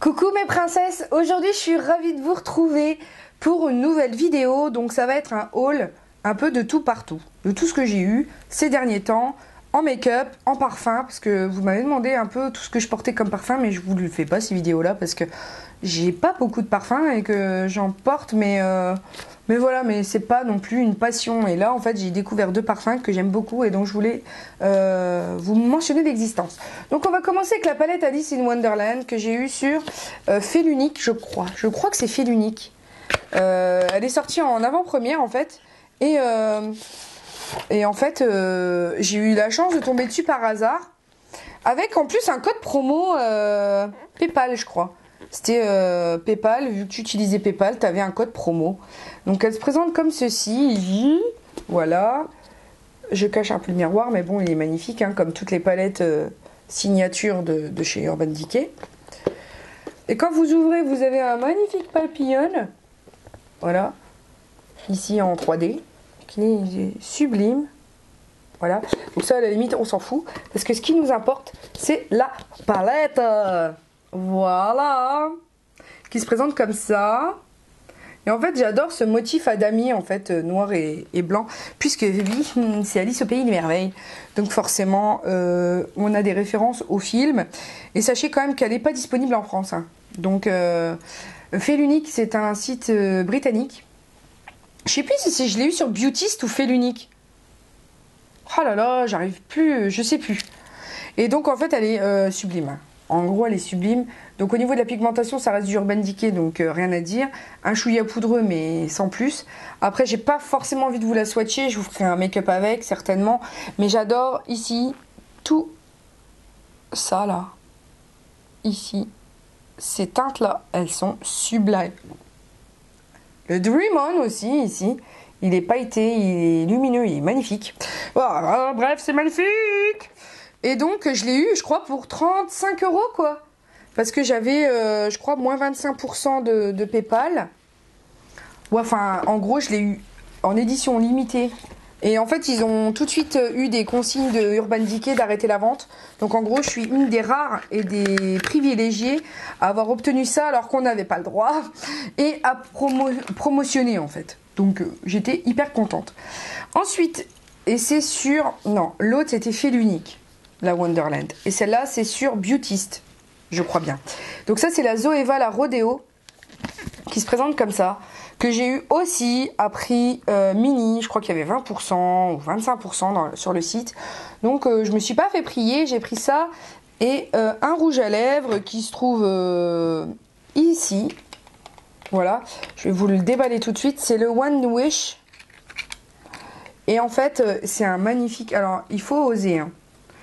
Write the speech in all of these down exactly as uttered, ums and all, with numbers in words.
Coucou mes princesses, aujourd'hui je suis ravie de vous retrouver pour une nouvelle vidéo. Donc ça va être un haul un peu de tout partout, de tout ce que j'ai eu ces derniers temps, en make-up, en parfum, parce que vous m'avez demandé un peu tout ce que je portais comme parfum, mais je vous le fais pas ces vidéos là parce que j'ai pas beaucoup de parfums et que j'en porte, mais euh, mais voilà, mais c'est pas non plus une passion. Et là en fait j'ai découvert deux parfums que j'aime beaucoup et dont je voulais euh, vous mentionner l'existence. Donc on va commencer avec la palette Alice in Wonderland que j'ai eue sur euh, Fait l'Unique, je crois. Je crois que c'est Fait l'Unique. Euh, elle est sortie en avant-première en fait. Et, euh, et en fait, euh, j'ai eu la chance de tomber dessus par hasard. Avec en plus un code promo euh, PayPal, je crois. C'était euh, PayPal, vu que tu utilisais PayPal, tu avais un code promo. Donc elle se présente comme ceci. Voilà. Je cache un peu le miroir, mais bon, il est magnifique, hein, comme toutes les palettes euh, signatures de, de chez Urban Decay. Et quand vous ouvrez, vous avez un magnifique papillon. Voilà. Ici en trois D. Qui est sublime. Voilà. Donc ça, à la limite, on s'en fout. Parce que ce qui nous importe, c'est la palette. Voilà. Qui se présente comme ça. Et en fait, j'adore ce motif à damier, en fait, noir et, et blanc. Puisque, oui, c'est Alice au Pays des Merveilles. Donc forcément, euh, on a des références au film. Et sachez quand même qu'elle n'est pas disponible en France. Hein. Donc, euh, Fait l'Unique, c'est un site euh, britannique. Je sais plus si je l'ai eu sur Beautyst ou Fait l'Unique. Oh là là, j'arrive plus, je sais plus. Et donc en fait elle est euh, sublime. En gros elle est sublime. Donc au niveau de la pigmentation ça reste du Urban Decay, donc euh, rien à dire. Un chouïa poudreux mais sans plus. Après j'ai pas forcément envie de vous la swatcher, je vous ferai un make-up avec certainement. Mais j'adore ici tout ça là. Ici. Ces teintes là, elles sont sublimes. Le Dream On aussi, ici, il est pailleté, il est lumineux, il est magnifique. Oh, bref, c'est magnifique. Et donc, je l'ai eu, je crois, pour trente-cinq euros, quoi. Parce que j'avais, euh, je crois, moins vingt-cinq pour cent de, de PayPal. Ouais, enfin, en gros, je l'ai eu en édition limitée. Et en fait, ils ont tout de suite eu des consignes de Urban Decay d'arrêter la vente. Donc en gros, je suis une des rares et des privilégiés à avoir obtenu ça alors qu'on n'avait pas le droit. Et à promo promotionner en fait. Donc euh, j'étais hyper contente. Ensuite, et c'est sur... Non, l'autre c'était Fait l'Unique, la Wonderland. Et celle-là, c'est sur Beautyst, je crois bien. Donc ça, c'est la Zoeva, la Rodeo, qui se présente comme ça. Que j'ai eu aussi à prix euh, mini, je crois qu'il y avait vingt pour cent ou vingt-cinq pour cent dans, sur le site. Donc euh, je me suis pas fait prier, j'ai pris ça et euh, un rouge à lèvres qui se trouve euh, ici. Voilà, je vais vous le déballer tout de suite, c'est le One Wish. Et en fait, euh, c'est un magnifique, alors il faut oser, hein.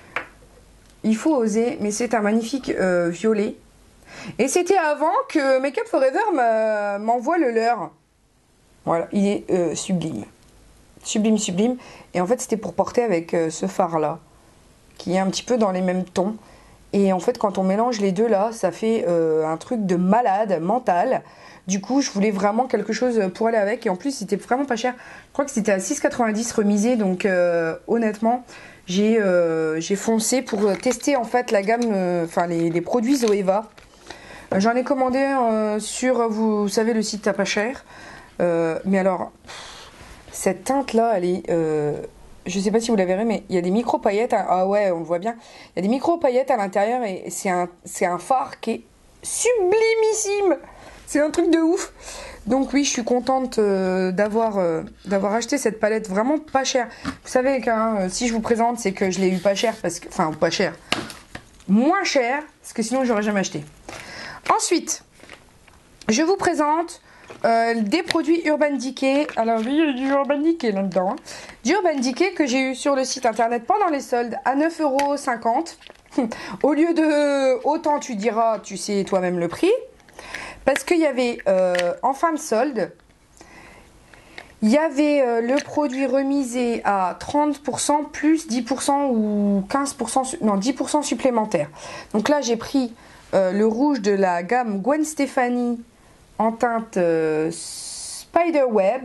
Il faut oser, mais c'est un magnifique euh, violet. Et c'était avant que Make Up For Ever m'envoie le leur. Voilà, il est euh, sublime. Sublime, sublime. Et en fait, c'était pour porter avec euh, ce fard-là, qui est un petit peu dans les mêmes tons. Et en fait, quand on mélange les deux là, ça fait euh, un truc de malade, mental. Du coup, je voulais vraiment quelque chose pour aller avec. Et en plus, c'était vraiment pas cher. Je crois que c'était à six quatre-vingt-dix remisé. Donc, euh, honnêtement, j'ai euh, j'ai foncé pour tester en fait la gamme, enfin euh, les, les produits Zoeva. J'en ai commandé euh, sur, vous savez, le site à pas cher. Euh, mais alors, cette teinte là, elle est, euh, je sais pas si vous la verrez, mais il y a des micro paillettes. À, ah ouais, on le voit bien. Il y a des micro paillettes à l'intérieur et c'est un, c'est un fard qui est sublimissime. C'est un truc de ouf. Donc oui, je suis contente euh, d'avoir euh, d'avoir acheté cette palette vraiment pas chère. Vous savez que hein, si je vous présente, c'est que je l'ai eu pas cher parce que, enfin pas cher, moins cher, parce que sinon j'aurais jamais acheté. Ensuite, je vous présente euh, des produits Urban Decay. Alors oui, il y a du Urban Decay là-dedans. Hein. Du Urban Decay que j'ai eu sur le site internet pendant les soldes à neuf euros cinquante. Au lieu de autant, tu diras, tu sais toi-même le prix. Parce qu'il y avait euh, en fin de solde, il y avait euh, le produit remisé à trente pour cent plus dix pour cent ou quinze pour cent, non dix pour cent supplémentaire. Donc là, j'ai pris euh, le rouge de la gamme Gwen Stefani en teinte euh, Spiderweb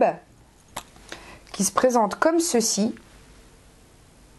qui se présente comme ceci.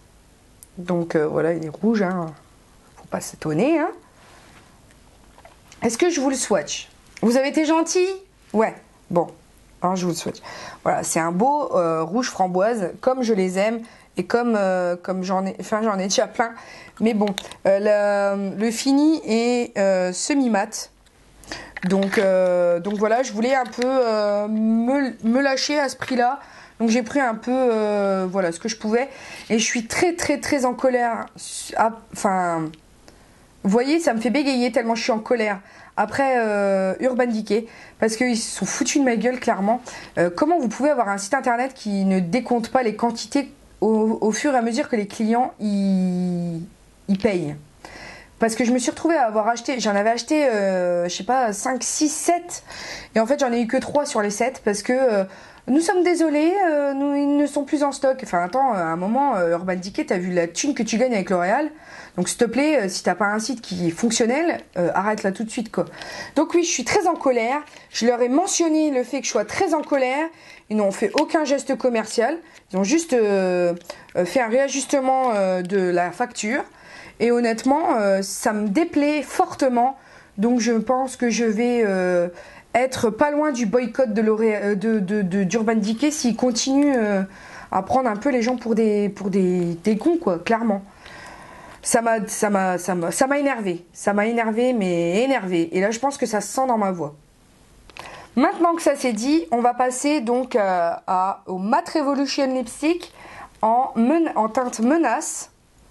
Donc euh, voilà, il est rouge, hein. Faut pas s'étonner. Hein. Est-ce que je vous le swatch? Vous avez été gentil? Ouais, bon, alors je vous le swatch. Voilà, c'est un beau euh, rouge framboise, comme je les aime, et comme, euh, comme j'en ai, enfin j'en ai déjà plein. Mais bon, euh, le, le fini est euh, semi-mat. Donc, euh, donc voilà, je voulais un peu euh, me, me lâcher à ce prix-là. Donc j'ai pris un peu euh, voilà ce que je pouvais. Et je suis très très très en colère. Enfin, vous voyez, ça me fait bégayer tellement je suis en colère. Après euh, Urban Decay, parce qu'ils se sont foutus de ma gueule clairement. Euh, comment vous pouvez avoir un site internet qui ne décompte pas les quantités au, au fur et à mesure que les clients y, y payent? Parce que je me suis retrouvée à avoir acheté, j'en avais acheté, euh, je sais pas, cinq, six, sept. Et en fait, j'en ai eu que trois sur les sept parce que euh, nous sommes désolés, euh, nous, ils ne sont plus en stock. Enfin, attends, à un moment, euh, Urban Decay, t'as vu la thune que tu gagnes avec L'Oréal. Donc, s'il te plaît, euh, si t'as pas un site qui est fonctionnel, euh, arrête là tout de suite, quoi. Donc, oui, je suis très en colère. Je leur ai mentionné le fait que je sois très en colère. Ils n'ont fait aucun geste commercial. Ils ont juste euh, fait un réajustement euh, de la facture. Et honnêtement, euh, ça me déplaît fortement. Donc je pense que je vais euh, être pas loin du boycott de L'Oréal, de, de, de, d'Urban Decay s'ils continuent euh, à prendre un peu les gens pour des, pour des, des cons, quoi, clairement. Ça m'a, ça m'a, ça m'a, ça m'a énervé. Ça m'a énervé, mais énervé. Et là, je pense que ça se sent dans ma voix. Maintenant que ça c'est dit, on va passer donc euh, à, au Matte Revolution Lipstick en, men, en teinte menace.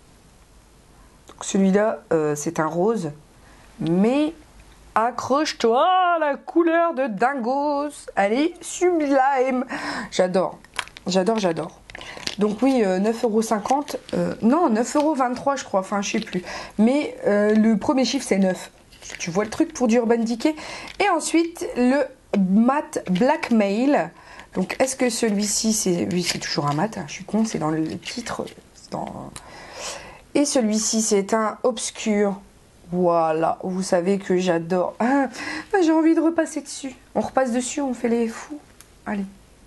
Celui-là, euh, c'est un rose, mais accroche-toi, la couleur de dingos, elle est sublime. J'adore, j'adore, j'adore. Donc oui, euh, neuf euros cinquante, euh, non, neuf euros vingt-trois je crois, enfin je sais plus. Mais euh, le premier chiffre c'est neuf. Tu vois le truc pour du Urban Decay. Et ensuite, le matte Blackmail. Donc est-ce que celui-ci, c'est oui, c'est toujours un mat, hein, je suis con, c'est dans le titre, c'est dans... Et celui-ci, c'est un obscur. Voilà, vous savez que j'adore. Ah, j'ai envie de repasser dessus. On repasse dessus, on fait les fous. Allez.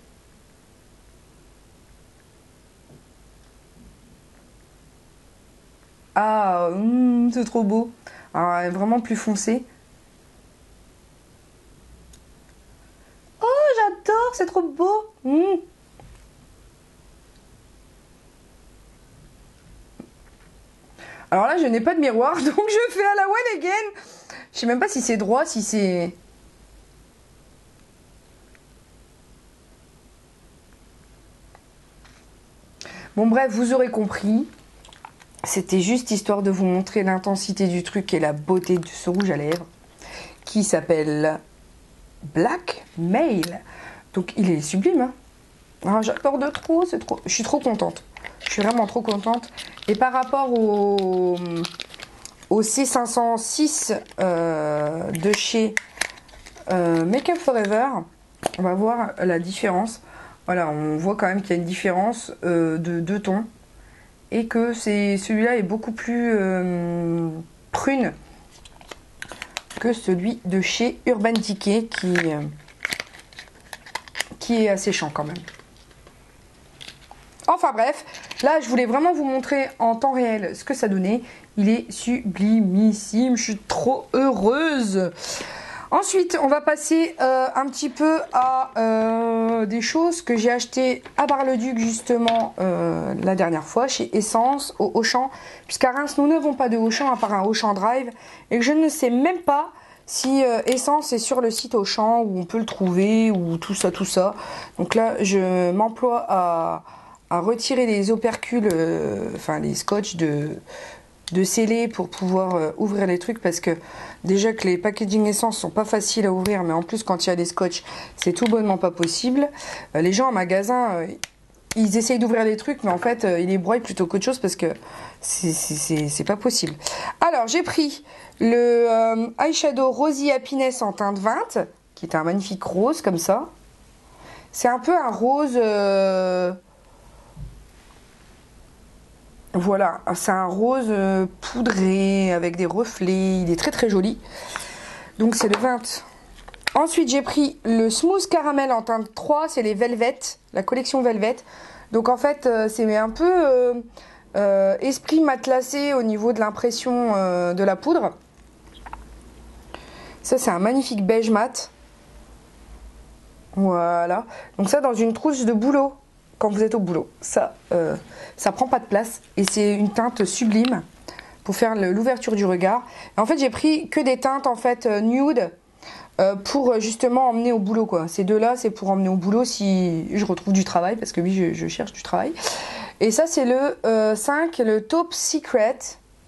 Ah, hum, c'est trop beau. Alors, elle est vraiment plus foncé. Oh, j'adore, c'est trop beau. Hum. Alors là, je n'ai pas de miroir, donc je fais à la one again. Je sais même pas si c'est droit, si c'est... Bon bref, vous aurez compris. C'était juste histoire de vous montrer l'intensité du truc et la beauté de ce rouge à lèvres qui s'appelle Blackmail. Donc il est sublime. Hein. Ah, j'adore de trop, c'est trop. Je suis trop contente. Je suis vraiment trop contente. Et par rapport au, au C cinq cent six euh, de chez euh, Make Up For Ever, on va voir la différence. Voilà, on voit quand même qu'il y a une différence euh, de deux tons. Et que celui-là est beaucoup plus euh, prune que celui de chez Urban Decay qui, euh, qui est asséchant quand même. Enfin bref, là je voulais vraiment vous montrer en temps réel ce que ça donnait. Il est sublimissime, je suis trop heureuse. Ensuite, on va passer euh, un petit peu à euh, des choses que j'ai achetées à Bar-le-Duc justement euh, la dernière fois chez Essence au Auchan. Puisqu'à Reims, nous n'avons pas de Auchan à part un Auchan Drive et que je ne sais même pas si euh, Essence est sur le site Auchan où on peut le trouver ou tout ça, tout ça. Donc là, je m'emploie à, à retirer les opercules, euh, enfin les scotch de... de sceller pour pouvoir euh, ouvrir les trucs parce que déjà que les packaging essence sont pas faciles à ouvrir, mais en plus quand il y a des scotch c'est tout bonnement pas possible. Euh, les gens en magasin euh, ils essayent d'ouvrir des trucs mais en fait euh, ils les broient plutôt qu'autre chose parce que c'est pas possible. Alors j'ai pris le euh, eyeshadow Rosy Happiness en teinte vingt qui est un magnifique rose comme ça. C'est un peu un rose... Euh, Voilà, c'est un rose poudré avec des reflets, il est très très joli. Donc c'est le vingt. Ensuite j'ai pris le Smooth Caramel en teinte trois, c'est les Velvet, la collection Velvet. Donc en fait c'est un peu euh, euh, esprit matelassé au niveau de l'impression euh, de la poudre. Ça, c'est un magnifique beige mat. Voilà. Donc ça, dans une trousse de boulot, quand vous êtes au boulot. Ça, euh, ça prend pas de place. Et c'est une teinte sublime pour faire l'ouverture du regard. Et en fait, j'ai pris que des teintes en fait nude euh, pour justement emmener au boulot, quoi. Ces deux-là, c'est pour emmener au boulot si je retrouve du travail, parce que oui, je, je cherche du travail. Et ça, c'est le euh, cinq, le Taupe Secret.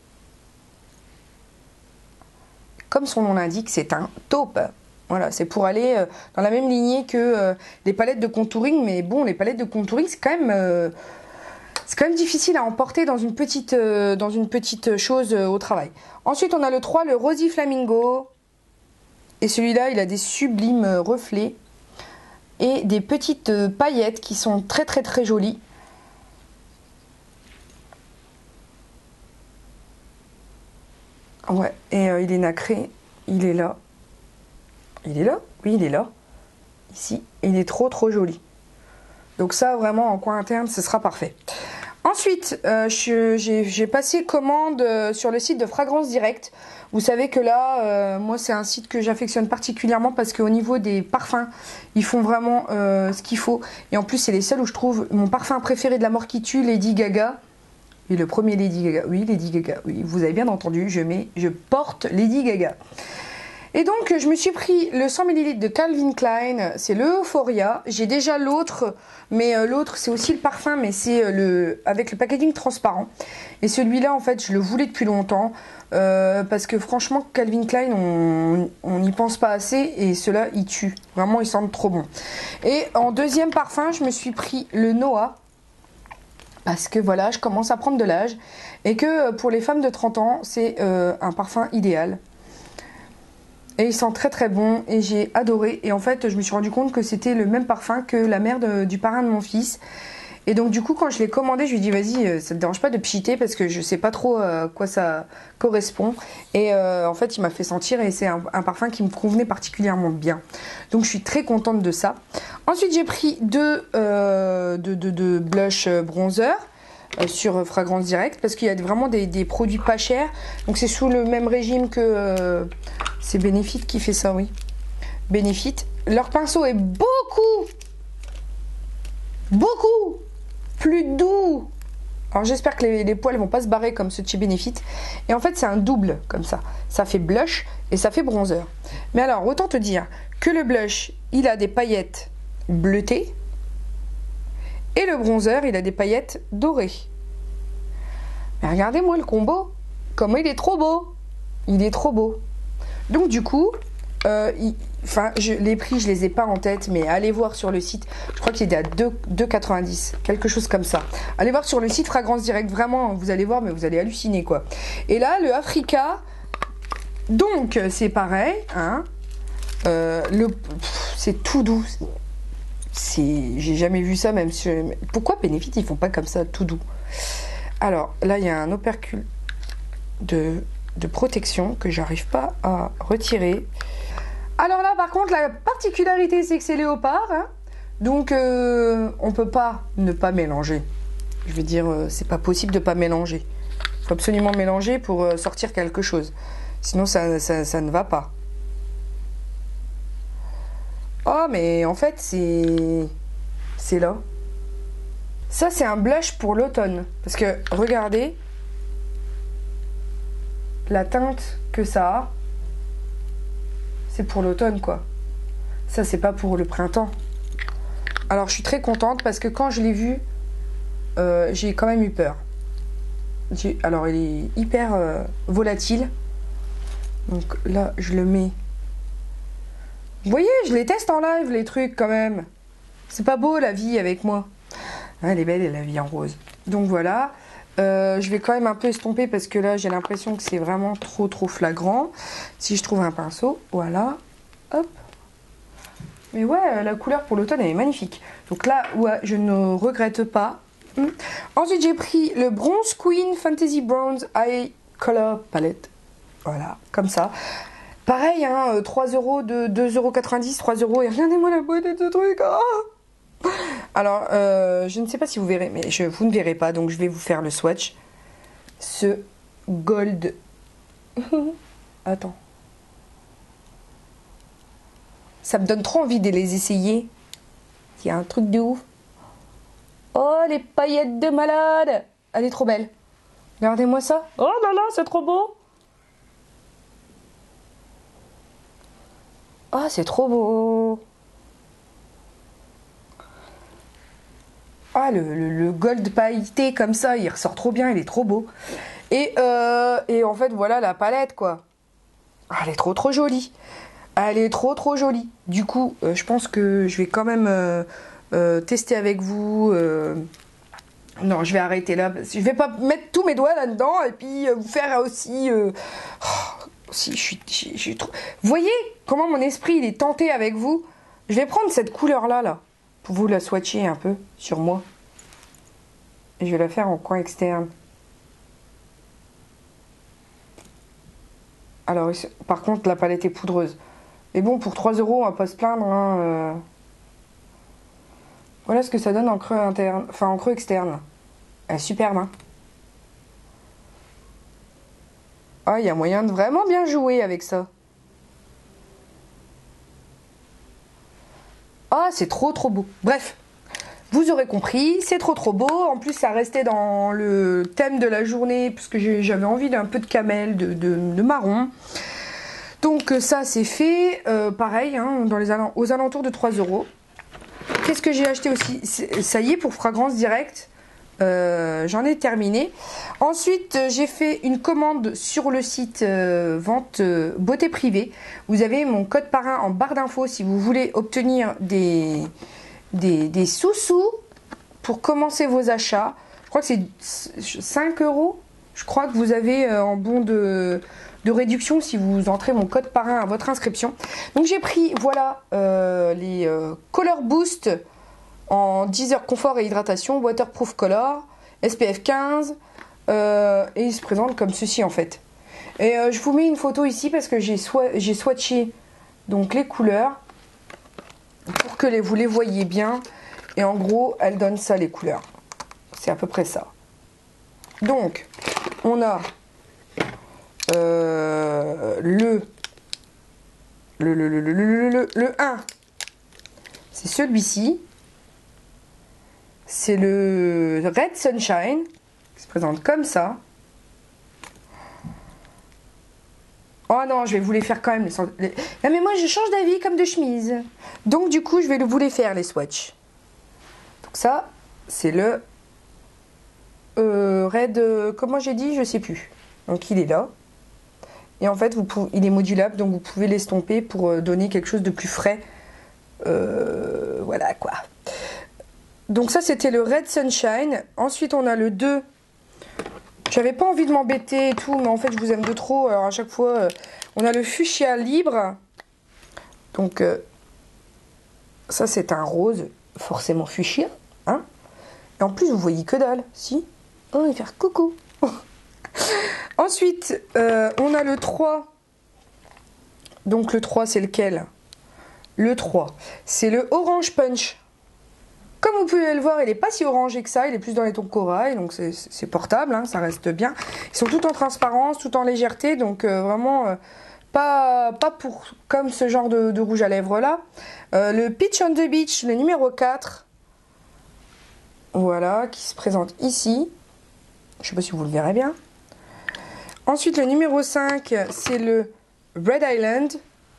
Comme son nom l'indique, c'est un taupe. Voilà, c'est pour aller euh, dans la même lignée que euh, les palettes de contouring. Mais bon, les palettes de contouring, c'est quand même... Euh, c'est quand même difficile à emporter dans une petite, euh, dans une petite chose euh, au travail. Ensuite, on a le trois, le Rosy Flamingo. Et celui-là, il a des sublimes euh, reflets. Et des petites euh, paillettes qui sont très très très jolies. Ouais, et euh, il est nacré. Il est là. Il est là? Oui, il est là. Ici. Et il est trop trop joli. Donc ça, vraiment, en coin interne, ce sera parfait. Ensuite, euh, j'ai passé commande euh, sur le site de Fragrance Direct. Vous savez que là, euh, moi, c'est un site que j'affectionne particulièrement parce qu'au niveau des parfums, ils font vraiment euh, ce qu'il faut. Et en plus, c'est les seuls où je trouve mon parfum préféré de la mort qui tue, Lady Gaga. Et le premier Lady Gaga, oui, Lady Gaga, oui, vous avez bien entendu, je mets, je porte Lady Gaga. Et donc, je me suis pris le cent millilitres de Calvin Klein, c'est le Euphoria. J'ai déjà l'autre, mais euh, l'autre, c'est aussi le parfum, mais c'est euh, le avec le packaging transparent. Et celui-là, en fait, je le voulais depuis longtemps, euh, parce que franchement, Calvin Klein, on n'y pense pas assez, et ceux-là, ils tuent. Vraiment, ils sentent trop bon. Et en deuxième parfum, je me suis pris le Noah, parce que voilà, je commence à prendre de l'âge, et que pour les femmes de trente ans, c'est euh, un parfum idéal. Et il sent très très bon et j'ai adoré. Et en fait, je me suis rendu compte que c'était le même parfum que la mère de, du parrain de mon fils. Et donc du coup, quand je l'ai commandé, je lui ai dit vas-y, ça te dérange pas de pchiter parce que je sais pas trop à quoi ça correspond. Et euh, en fait, il m'a fait sentir et c'est un, un parfum qui me convenait particulièrement bien. Donc je suis très contente de ça. Ensuite, j'ai pris deux euh, de, de, de blush bronzer. Euh, sur Fragrance Direct parce qu'il y a vraiment des, des produits pas chers, donc c'est sous le même régime que euh, c'est Benefit qui fait ça, oui, Benefit. Leur pinceau est beaucoup beaucoup plus doux, alors j'espère que les, les poils vont pas se barrer comme ceux de chez Benefit. Et en fait c'est un double comme ça, ça fait blush et ça fait bronzer. Mais alors autant te dire que le blush il a des paillettes bleutées et le bronzer, il a des paillettes dorées. Mais regardez-moi le combo. Comment il est trop beau. Il est trop beau. Donc du coup, euh, il, enfin, je, les prix, je les ai pas en tête, mais allez voir sur le site. Je crois qu'il était à deux euros quatre-vingt-dix. Quelque chose comme ça. Allez voir sur le site Fragrance Direct. Vraiment, vous allez voir, mais vous allez halluciner, quoi. Et là, le Africa. Donc, c'est pareil. Hein, euh, le, c'est tout doux. J'ai jamais vu ça, même si... Pourquoi Benefit, ils font pas comme ça, tout doux? Alors, là, il y a un opercule de, de protection que j'arrive pas à retirer. Alors là, par contre, la particularité, c'est que c'est léopard. Hein, donc, euh, on peut pas ne pas mélanger. Je veux dire, euh, c'est pas possible de pas mélanger. Il faut absolument mélanger pour euh, sortir quelque chose. Sinon, ça, ça, ça ne va pas. Oh, mais en fait, c'est... C'est là. Ça, c'est un blush pour l'automne. Parce que, regardez, la teinte que ça a, c'est pour l'automne, quoi. Ça, c'est pas pour le printemps. Alors, je suis très contente parce que quand je l'ai vu, euh, j'ai quand même eu peur. Alors, il est hyper euh, volatile. Donc là, je le mets... Vous voyez, je les teste en live, les trucs, quand même. C'est pas beau, la vie, avec moi. Elle est belle, la vie en rose. Donc, voilà. Euh, je vais quand même un peu estomper parce que là, j'ai l'impression que c'est vraiment trop, trop flagrant. Si je trouve un pinceau, voilà. Hop. Mais ouais, la couleur pour l'automne, elle est magnifique. Donc là, ouais, je ne regrette pas. Hum. Ensuite, j'ai pris le Bronze Queen Fantasy Bronze Eye Color Palette. Voilà, comme ça. Pareil, hein, trois euros de deux euros quatre-vingt-dix, trois euros. Et regardez-moi la beauté de ce truc. Oh, alors, euh, je ne sais pas si vous verrez, mais je, vous ne verrez pas. Donc, je vais vous faire le swatch. Ce gold. Attends. Ça me donne trop envie de les essayer. Il y a un truc de ouf. Oh, les paillettes de malade. Elle est trop belle. Regardez-moi ça. Oh là là, c'est trop beau. Oh, c'est trop beau. Ah, le, le, le gold pailleté comme ça, il ressort trop bien, il est trop beau. Et, euh, et en fait, voilà la palette, quoi. Ah, elle est trop, trop jolie. Elle est trop, trop jolie. Du coup, euh, je pense que je vais quand même euh, euh, tester avec vous. Euh... Non, je vais arrêter là. Je vais pas mettre tous mes doigts là-dedans et puis euh, vous faire aussi... Euh... Oh, si, je suis, je, je suis trop... Vous voyez comment mon esprit il est tenté avec vous? Je vais prendre cette couleur-là, là, pour vous la swatcher un peu sur moi. Et je vais la faire en coin externe. Alors, par contre, la palette est poudreuse. Mais bon, pour trois euros, on va pas se plaindre. Hein, euh... Voilà ce que ça donne en creux interne, enfin en creux externe. Elle est superbe, hein. Ah, il y a moyen de vraiment bien jouer avec ça. Ah, c'est trop trop beau. Bref, vous aurez compris, c'est trop trop beau. En plus, ça restait dans le thème de la journée, puisque j'avais envie d'un peu de camel, de, de, de marron. Donc ça, c'est fait. Euh, pareil, hein, dans les alent aux alentours de trois euros. Qu'est-ce que j'ai acheté aussi? Ça y est, pour Fragrance Directe, euh, j'en ai terminé. Ensuite, j'ai fait une commande sur le site euh, vente euh, beauté privée. Vous avez mon code parrain en barre d'infos si vous voulez obtenir des, des, des sous-sous pour commencer vos achats. Je crois que c'est cinq euros. Je crois que vous avez euh, en bon de... de réduction si vous entrez mon code parrain à votre inscription. Donc j'ai pris, voilà, euh, les euh, Color Boost en dix heures confort et hydratation, waterproof color, S P F quinze, euh, et ils se présentent comme ceci en fait. Et euh, je vous mets une photo ici parce que j'ai swa j'ai swatché donc les couleurs pour que les, vous les voyez bien. Et en gros, elles donnent ça les couleurs. C'est à peu près ça. Donc, on a Euh, le, le, le, le, le, le, le, le un, c'est celui-ci. C'est le Red Sunshine, qui se présente comme ça. Oh non, je vais vous les faire quand même. Les... Non mais moi, je change d'avis comme de chemise. Donc du coup, je vais vous les faire, les swatchs. Donc ça, c'est le euh, Red... Euh, comment j'ai dit? Je sais plus. Donc il est là. Et en fait, vous pouvez, il est modulable, donc vous pouvez l'estomper pour donner quelque chose de plus frais. Euh, voilà quoi. Donc ça, c'était le Red Sunshine. Ensuite, on a le deux. J'avais pas envie de m'embêter et tout, mais en fait, je vous aime de trop. Alors à chaque fois, euh, on a le Fuchsia Libre. Donc, euh, ça, c'est un rose, forcément fuchsia. Hein, et en plus, vous voyez que dalle. Si. Oh, il va faire coucou. Ensuite, euh, on a le trois. Donc le trois, c'est lequel? Le trois, c'est le Orange Punch. Comme vous pouvez le voir, il n'est pas si orangé que ça. Il est plus dans les tons corail, donc c'est portable, hein, ça reste bien. Ils sont tout en transparence, tout en légèreté, donc euh, vraiment euh, pas, pas pour comme ce genre de, de rouge à lèvres là. Euh, le Peach on the Beach, le numéro quatre. Voilà, qui se présente ici. Je ne sais pas si vous le verrez bien. Ensuite, le numéro cinq, c'est le Red Island.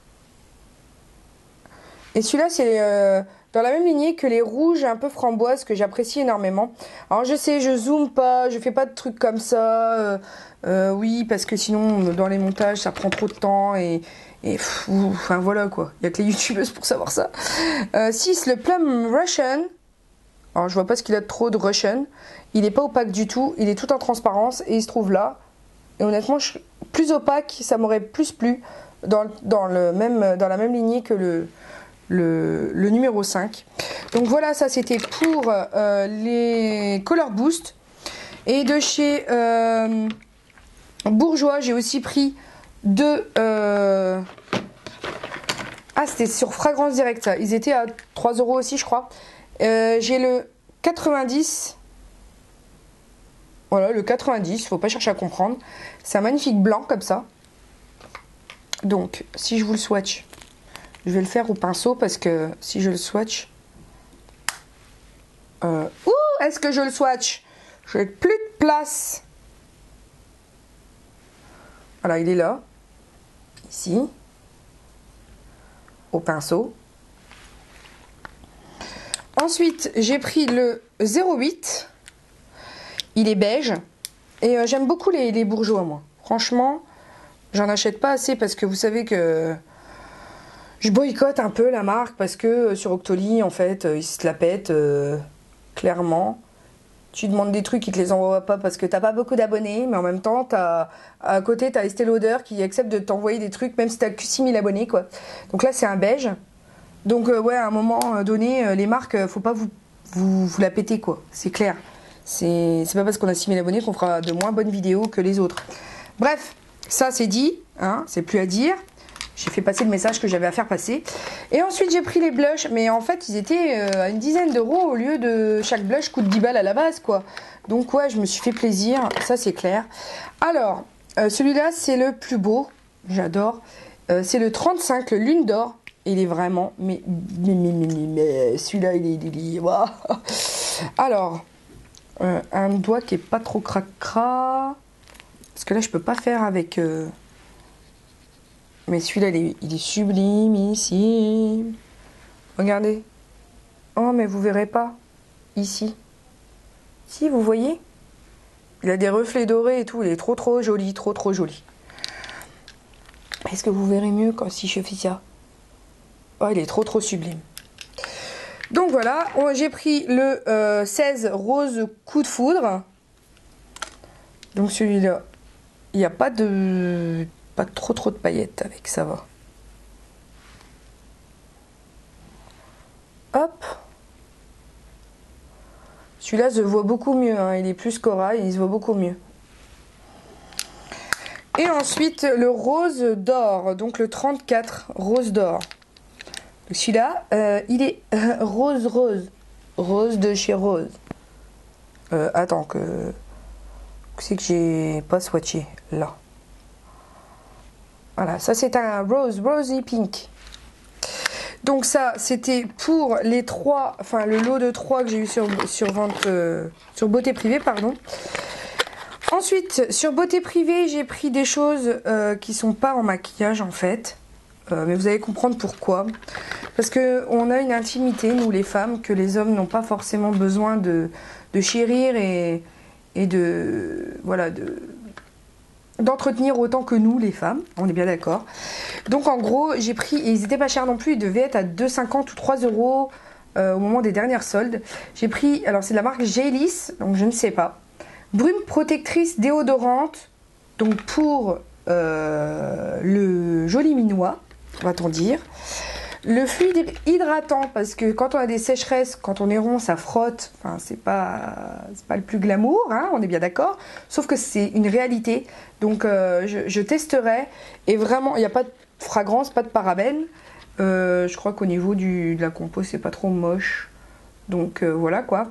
Et celui-là, c'est euh, dans la même lignée que les rouges un peu framboises que j'apprécie énormément. Alors, je sais, je zoome pas, je fais pas de trucs comme ça. Euh, euh, oui, parce que sinon, dans les montages, ça prend trop de temps. Et, et pff, enfin, voilà quoi. Il n'y a que les youtubeuses pour savoir ça. Euh, six, le Plum Russian. Alors, je vois pas ce qu'il a de trop de Russian. Il n'est pas opaque du tout. Il est tout en transparence et il se trouve là. Et honnêtement, je, plus opaque, ça m'aurait plus plu dans, dans, le même, dans la même lignée que le, le, le numéro cinq. Donc voilà, ça c'était pour euh, les Color Boost. Et de chez euh, Bourjois, j'ai aussi pris deux... Euh... Ah, c'était sur Fragrance Directe, ça. Ils étaient à trois euros aussi, je crois. Euh, j'ai le quatre-vingt-dix... Voilà, le quatre-vingt-dix, faut pas chercher à comprendre. C'est un magnifique blanc comme ça. Donc, si je vous le swatch, Je vais le faire au pinceau parce que si je le swatch... Euh, ouh, est-ce que je le swatch? Je n'ai plus de place. Voilà, il est là. Ici. Au pinceau. Ensuite, j'ai pris le zéro huit. Il est beige. Et euh, j'aime beaucoup les, les bourgeois, moi. Franchement, j'en achète pas assez parce que vous savez que je boycotte un peu la marque parce que euh, sur Octoly, en fait, euh, ils se la pètent euh, clairement. Tu demandes des trucs, ils te les envoient pas parce que t'as pas beaucoup d'abonnés, mais en même temps, t'as, à côté, t'as Estée Lauder qui accepte de t'envoyer des trucs même si t'as que six mille abonnés, quoi. Donc là, c'est un beige. Donc, euh, ouais, à un moment donné, euh, les marques, euh, faut pas vous, vous, vous la péter, quoi. C'est clair. C'est pas parce qu'on a six mille abonnés qu'on fera de moins bonnes vidéos que les autres. Bref, ça c'est dit, hein, c'est plus à dire. J'ai fait passer le message que j'avais à faire passer. Et ensuite j'ai pris les blushs, mais en fait ils étaient euh, à une dizaine d'euros au lieu de chaque blush coûte dix balles à la base, quoi. Donc ouais, je me suis fait plaisir, ça c'est clair. Alors, euh, celui-là c'est le plus beau, j'adore. Euh, c'est le trente-cinq, le Lune d'Or. Il est vraiment, mais, mais, mais, mais, mais celui-là il est, il est, waouh. Alors... Euh, un doigt qui est pas trop cracra parce que là je peux pas faire avec euh... mais celui-là il est, il est sublime ici, regardez. Oh mais vous verrez pas ici, si vous voyez, il a des reflets dorés et tout, il est trop trop joli, trop trop joli. Est-ce que vous verrez mieux quand si je fais ça? Oh, il est trop trop sublime. Donc voilà, j'ai pris le euh, seize rose coup de foudre. Donc celui-là, il n'y a pas de pas trop trop de paillettes avec, ça va. Hop. Celui-là se voit beaucoup mieux, hein. Il est plus corail, il se voit beaucoup mieux. Et ensuite le rose d'or, donc le trente-quatre rose d'or. Celui-là, euh, il est euh, rose rose, rose de chez Rose. Euh, attends que c'est que j'ai pas swatché là. Voilà, ça c'est un rose rosy pink. Donc ça c'était pour les trois, enfin le lot de trois que j'ai eu sur sur vente euh, sur Beauté Privée, pardon. Ensuite sur Beauté Privée j'ai pris des choses euh, qui sont pas en maquillage en fait. Euh, mais vous allez comprendre pourquoi. Parce que on a une intimité, nous les femmes, que les hommes n'ont pas forcément besoin de, de chérir et, et de voilà de d'entretenir autant que nous les femmes. On est bien d'accord. Donc en gros, j'ai pris, et ils étaient pas chers non plus, ils devaient être à deux cinquante ou trois euros euh, au moment des dernières soldes. J'ai pris, alors c'est de la marque Gélis, donc je ne sais pas. Brume protectrice déodorante, donc pour euh, le joli minois, va-t-on dire. Le fluide hydratant, parce que quand on a des sécheresses, quand on est rond, ça frotte. Enfin, c'est pas, c'est pas le plus glamour, hein, on est bien d'accord. Sauf que c'est une réalité. Donc, euh, je, je testerai. Et vraiment, il n'y a pas de fragrance, pas de parabènes. Euh, je crois qu'au niveau du, de la compo, c'est pas trop moche. Donc, euh, voilà quoi.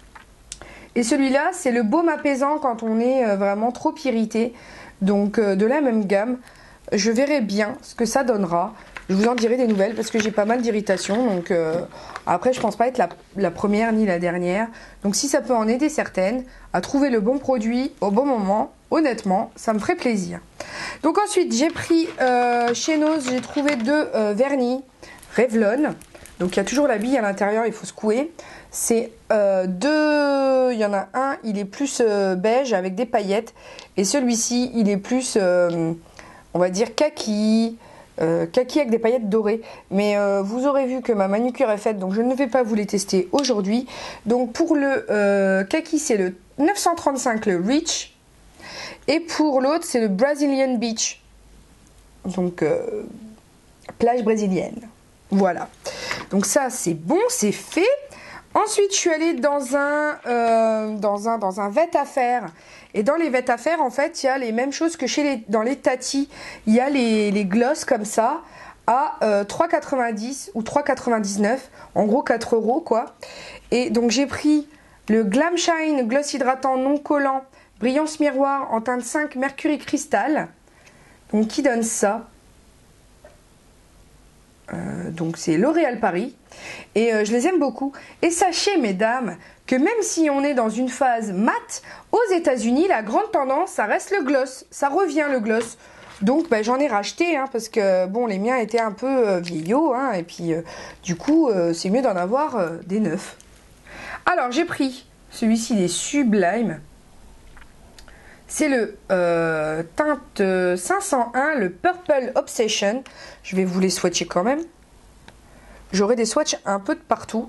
Et celui-là, c'est le baume apaisant quand on est euh, vraiment trop irrité. Donc, euh, de la même gamme. Je verrai bien ce que ça donnera. Je vous en dirai des nouvelles parce que j'ai pas mal d'irritation. Donc euh, après, je pense pas être la, la première ni la dernière. Donc si ça peut en aider certaines à trouver le bon produit au bon moment, honnêtement, ça me ferait plaisir. Donc ensuite, j'ai pris euh, chez Nose, j'ai trouvé deux euh, vernis Revlon. Donc il y a toujours la bille à l'intérieur, il faut secouer. C'est euh, deux, il y en a un, il est plus euh, beige avec des paillettes. Et celui-ci, il est plus, euh, on va dire, kaki. Euh, kaki avec des paillettes dorées, mais euh, vous aurez vu que ma manucure est faite, donc je ne vais pas vous les tester aujourd'hui. Donc pour le euh, kaki, c'est le neuf cent trente-cinq, le Rich, et pour l'autre c'est le Brazilian Beach, donc euh, plage brésilienne. Voilà, donc ça c'est bon, c'est fait. Ensuite, je suis allée dans un, euh, dans un, dans un vêt à faire. Et dans les vêt à faire, en fait, il y a les mêmes choses que chez les, dans les Tati. Il y a les, les gloss comme ça à euh, trois quatre-vingt-dix ou trois quatre-vingt-dix-neuf. En gros, quatre euros, quoi. Et donc, j'ai pris le Glam Shine gloss hydratant non collant, brillance miroir en teinte cinq Mercury Cristal. Donc, qui donne ça. Euh, donc c'est L'Oréal Paris. Et euh, je les aime beaucoup. Et sachez, mesdames, que même si on est dans une phase mat, aux États-Unis, la grande tendance, ça reste le gloss. Ça revient le gloss. Donc bah, j'en ai racheté, hein, parce que bon, les miens étaient un peu euh, vieillots. Hein, et puis euh, du coup, euh, c'est mieux d'en avoir euh, des neufs. Alors j'ai pris celui-ci, il est sublime. C'est le euh, teinte cinq cent un, le Purple Obsession. Je vais vous les swatcher quand même. J'aurai des swatchs un peu de partout.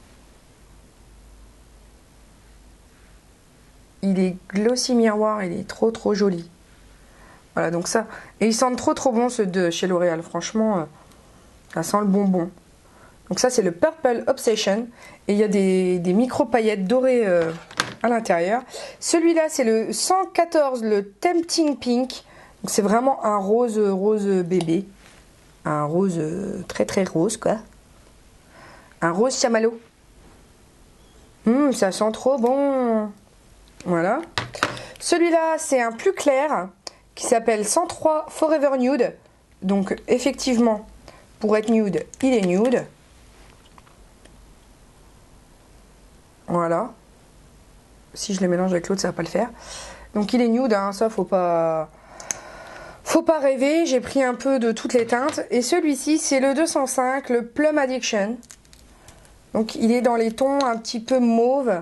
Il est glossy miroir, il est trop trop joli. Voilà, donc ça. Et ils sentent trop trop bon ceux de chez L'Oréal. Franchement, euh, ça sent le bonbon. Donc ça, c'est le Purple Obsession. Et il y a des, des micro paillettes dorées euh, à l'intérieur. Celui-là, c'est le cent quatorze, le Tempting Pink. Donc c'est vraiment un rose rose bébé. Un rose euh, très très rose, quoi. Un rose chamallow. Hum, ça sent trop bon. Voilà. Celui-là, c'est un plus clair qui s'appelle cent trois Forever Nude. Donc, effectivement, pour être nude, il est nude. Voilà. Si je le mélange avec l'autre, ça va pas le faire. Donc, il est nude, hein, ça, faut pas... Faut pas rêver. J'ai pris un peu de toutes les teintes. Et celui-ci, c'est le deux cent cinq, le Plum Addiction. Donc, il est dans les tons un petit peu mauve.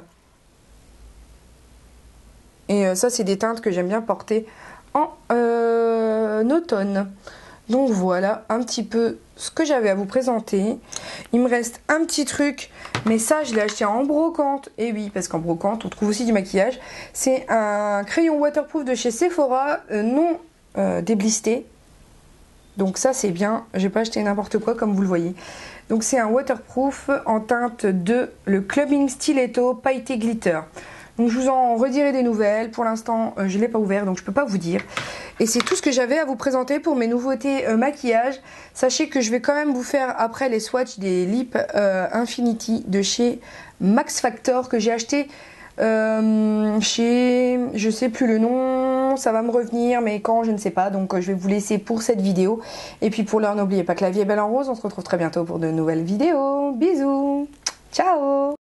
Et euh, ça, c'est des teintes que j'aime bien porter en euh, automne. Donc voilà un petit peu ce que j'avais à vous présenter. Il me reste un petit truc, mais ça, je l'ai acheté en brocante. Et oui, parce qu'en brocante, on trouve aussi du maquillage. C'est un crayon waterproof de chez Sephora, euh, non euh, déblisté. Donc ça, c'est bien. J'ai pas acheté n'importe quoi, comme vous le voyez. Donc c'est un waterproof en teinte deux, le Clubbing Stiletto Pailleté Glitter. Donc je vous en redirai des nouvelles. Pour l'instant, euh, je ne l'ai pas ouvert, donc je ne peux pas vous dire. Et c'est tout ce que j'avais à vous présenter pour mes nouveautés euh, maquillage. Sachez que je vais quand même vous faire après les swatchs des Lip euh, Infinity de chez Max Factor que j'ai acheté euh, chez... je sais plus le nom, ça va me revenir, mais quand, je ne sais pas. Donc euh, je vais vous laisser pour cette vidéo. Et puis pour l'heure, n'oubliez pas que la vie est belle en rose. On se retrouve très bientôt pour de nouvelles vidéos. Bisous. Ciao.